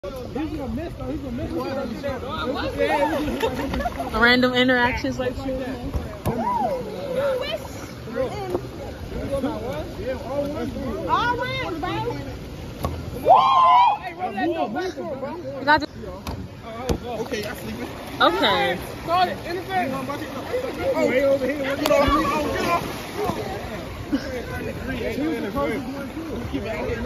Random interactions like shit. All wins, bro. You got to. Okay, I'm sleeping. Okay. Call it. Interface. Oh, way over here. Get off. Get off. Keep it out here.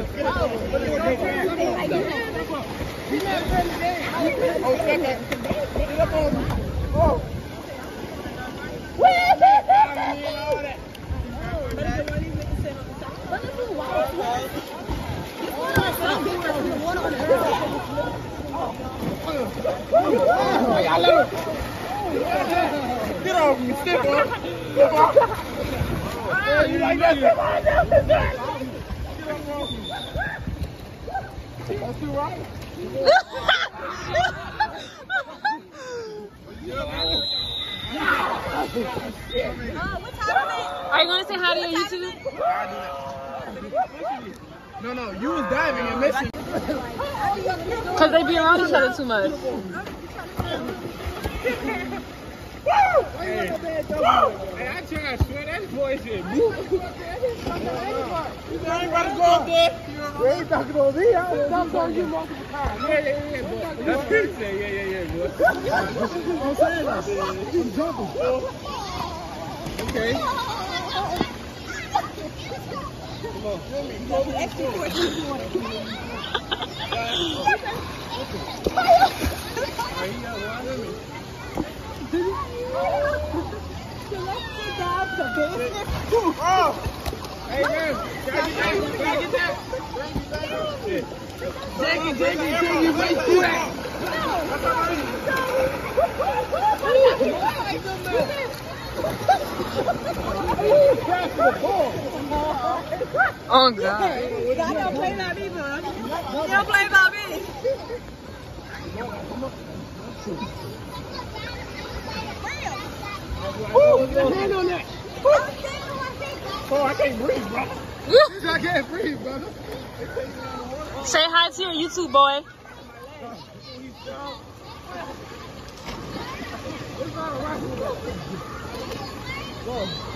Oh, step back. Get up on me. Oh. Get off me, step on. Step on. You like that? Step on. That's too right. Are you gonna say hi to your YouTube? No, you was diving and missing. Cause they be around each other too much. Hey, I tried to swear that boy shit. You ain't about to go up there. You ain't talking over here. I'm talking you multiple times. Yeah, boy. That's what he said. Yeah, boy. I'm saying that. I'm jumping. Okay. Come on. Oh! Hey, man. Can I get that? Jiggy, wait for that. Oh God. I don't play about me, bud. You don't play about me. Woo! Get a hand on that. Oh, I can't breathe, bro. I can't breathe, brother. Say hi to your YouTube boy. It's not a rifle. Go.